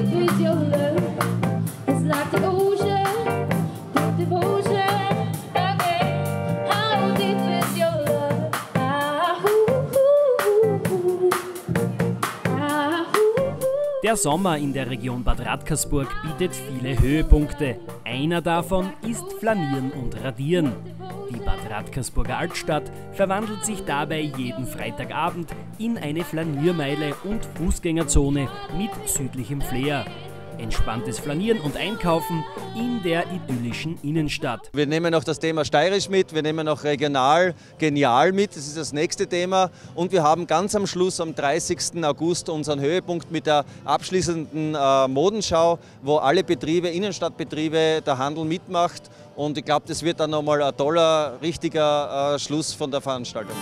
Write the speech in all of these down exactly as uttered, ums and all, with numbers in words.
deep is your love? It's like the ocean, deep devotion. Okay, how deep is your love? Ah, ooh, ooh, ooh. Ah, ooh, ooh. Der Sommer in der Region Bad Radkersburg bietet viele Höhepunkte. Einer davon ist Flanieren und Radieren. Die Bad Radkersburger Altstadt verwandelt sich dabei jeden Freitagabend in eine Flaniermeile und Fußgängerzone mit südlichem Flair. Entspanntes Flanieren und Einkaufen in der idyllischen Innenstadt. Wir nehmen noch das Thema steirisch mit, wir nehmen noch regional genial mit, das ist das nächste Thema. Und wir haben ganz am Schluss am dreißigsten August unseren Höhepunkt mit der abschließenden äh, Modenschau, wo alle Betriebe, Innenstadtbetriebe, der Handel mitmacht. Und ich glaube, das wird dann nochmal ein toller, richtiger äh, Schluss von der Veranstaltung.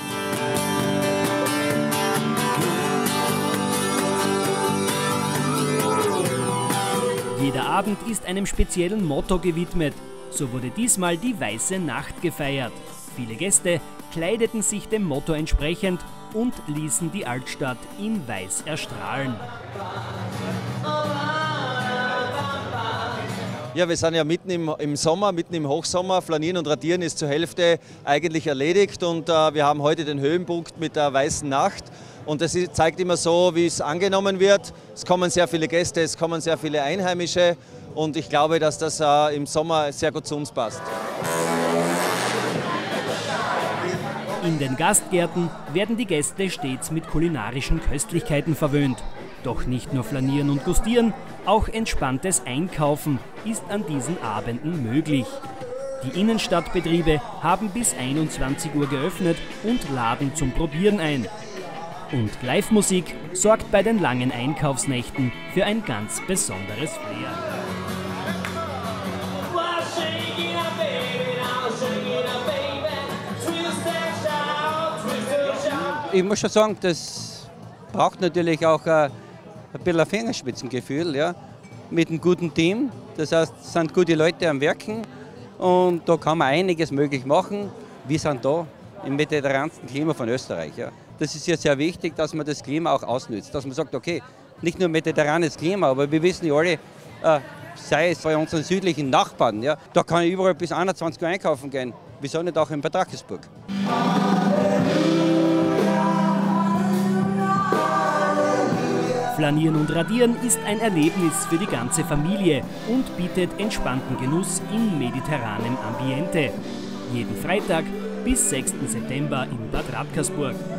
Jeder Abend ist einem speziellen Motto gewidmet. So wurde diesmal die Weiße Nacht gefeiert. Viele Gäste kleideten sich dem Motto entsprechend und ließen die Altstadt in Weiß erstrahlen. Ja, wir sind ja mitten im, im Sommer, mitten im Hochsommer. Flanieren und Radieren ist zur Hälfte eigentlich erledigt und äh, wir haben heute den Höhepunkt mit der Weißen Nacht. Und das zeigt immer so, wie es angenommen wird. Es kommen sehr viele Gäste, es kommen sehr viele Einheimische und ich glaube, dass das äh, im Sommer sehr gut zu uns passt. In den Gastgärten werden die Gäste stets mit kulinarischen Köstlichkeiten verwöhnt. Doch nicht nur Flanieren und Gustieren, auch entspanntes Einkaufen ist an diesen Abenden möglich. Die Innenstadtbetriebe haben bis einundzwanzig Uhr geöffnet und laden zum Probieren ein. Und Live-Musik sorgt bei den langen Einkaufsnächten für ein ganz besonderes Flair. Ich muss schon sagen, das braucht natürlich auch ein, ein bisschen ein Fingerspitzengefühl, ja, mit einem guten Team. Das heißt, es sind gute Leute am Werken und da kann man einiges möglich machen. Wir sind da im mediterransten Klima von Österreich. Ja. Das ist ja sehr wichtig, dass man das Klima auch ausnützt, dass man sagt, okay, nicht nur mediterranes Klima, aber wir wissen ja alle, äh, sei es bei unseren südlichen Nachbarn, ja, da kann ich überall bis einundzwanzig Uhr einkaufen gehen. Wieso nicht auch in Bad Radkersburg? Flanieren und Radieren ist ein Erlebnis für die ganze Familie und bietet entspannten Genuss in mediterranem Ambiente. Jeden Freitag bis sechsten September in Bad Radkersburg.